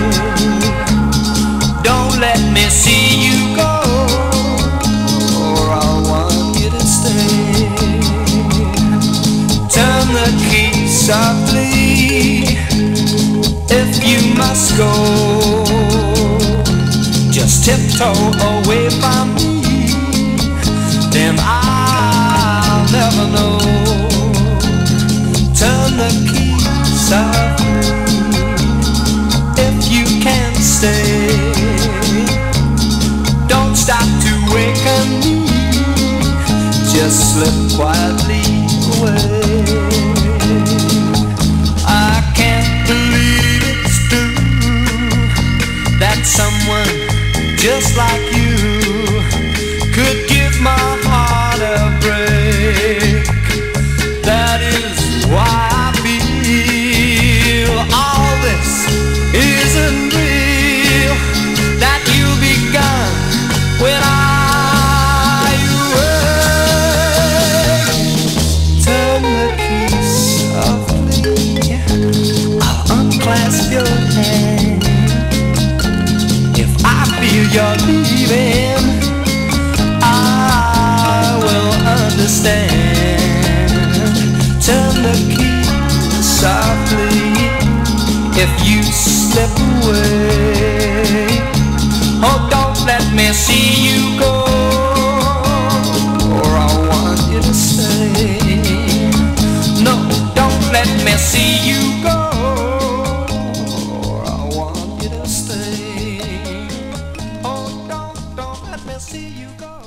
Don't let me see you go, or I want you to stay. Turn the key softly if you must go. Just tiptoe away from me, then I'll never know. Turn the key softly if you can stay. Don't stop to waken me, just slip quietly away. I can't believe it's true that someone just like you could give my heart a break. That is why I feel all this isn't real, that you'll be gone when I wake. Turn the key softly, I'll unclasp your hand. If I feel you're leaving, I will understand. Turn the key softly if you slip away. Oh, don't let me see you go, or I want you to stay. No, don't let me see you go, or I want you to stay. Oh, don't let me see you go.